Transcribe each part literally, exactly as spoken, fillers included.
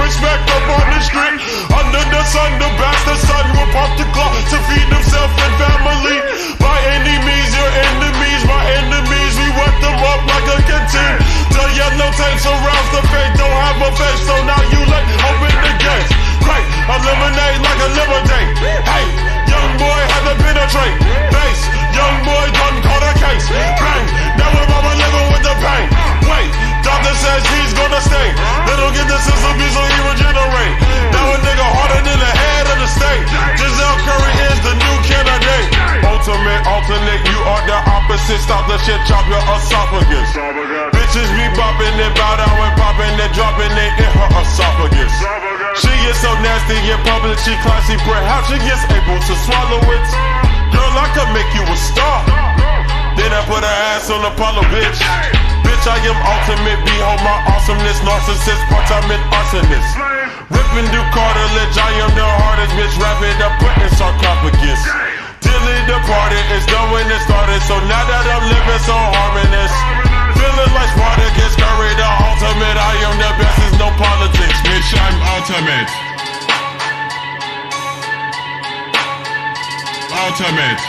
respect up on the street. Under the sun, the bastard son will pop the Glock to feed himself and family. By any means, your enemies, my enemies, we wet them up like a canteen. The yellow tape surrounds the fate, don't have a face, so now you late, open the gates. Great, eliminate like ElimiDate. Hey, young boy had to penetrate. Base, young boy done caught a case. Bang, now we're mama living with the pain. Wait, doctor says he's gonna stay. They don't get the Senzu Bean, so he regenerate. Now a nigga harder than the head of the state. Denzel Curry is the new candidate. Ultimate, alternate, you are the opposite. Stop the shit, chop your esophagus. Bitches be bopping and bow down and popping and dropping it in her esophagus. She is so nasty in public, she classy, perhaps she gets able to swallow it. Girl, I could make you a star. Then I put her ass on Apollo, bitch. Bitch, I am ultimate, behold my awesomeness. Narcissist, part-time arsonist. Ripping through cartilage, I am the hardest, bitch. Wrap it up, putting sarcophagus. Dilly the party is done when it started, so now that I'm living so harmonious. Feeling like Spartacus, Curry the ultimate. I am the best, there's no politics. Bitch, I'm ultimate. Ultimate.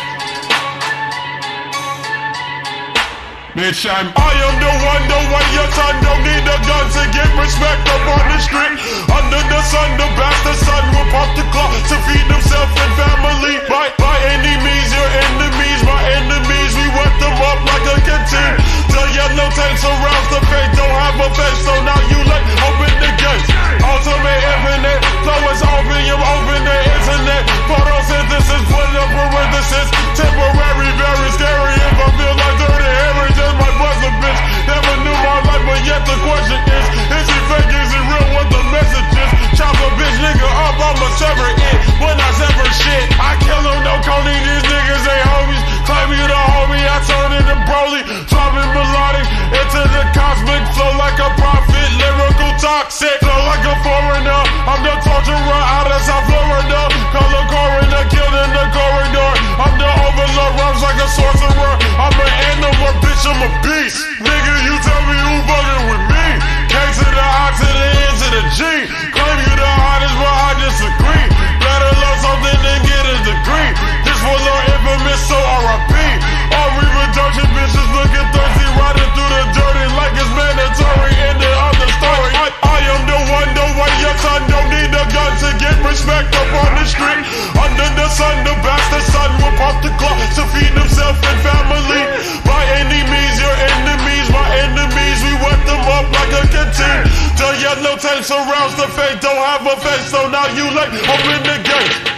Bitch, I'm I am the one, the way your son don't need a gun to get respect up on the street. Under the sun, the bastard son will pop the Glock to feed himself and family. By, by any means, your enemies, my enemies, we wet them up like a canteen. The yellow tape surrounds the fate, don't have a face, so now you like open the gates. Ultimate infinite, flow is open, you open the internet. Photosynthesis, put up parenthesis. Temporary, very scary if I feel like dirty Harry. My brother, bitch, never knew my life, but yet the question is, is he fake, is he real, what the message is? Chop a bitch nigga up, I'ma sever it. When I sever shit, I kill him, no Coney, these niggas ain't homies. Claim you the homie, I turn into Broly. Dropping melodic into the cosmic flow like a prophet, lyrical toxic. Flow like a foreigner, I'm the torturer out of South Florida. Color coroner, killed in the corridor. I'm the overlord, rhymes like a sorcerer. I'm an animal, bitch, I'm a beast. Nigga, you tell me who fucking with me. K to the I to the N to the G. Claim you the hottest, but I disagree. Better love something than get a degree. This was our infamous, so R I P. All we reduction bitches looking thirsty, riding through the dirty like it's mandatory. In the other story, I, I am the one, the way your son don't need a gun to get respect up on the street. Under the sun, the bastard son will pop the Glock to feed himself and family. By any means, your enemies, my enemies, we wet them up like a canteen. The yellow tape surrounds the fate, don't have a face, so now you like open the gate.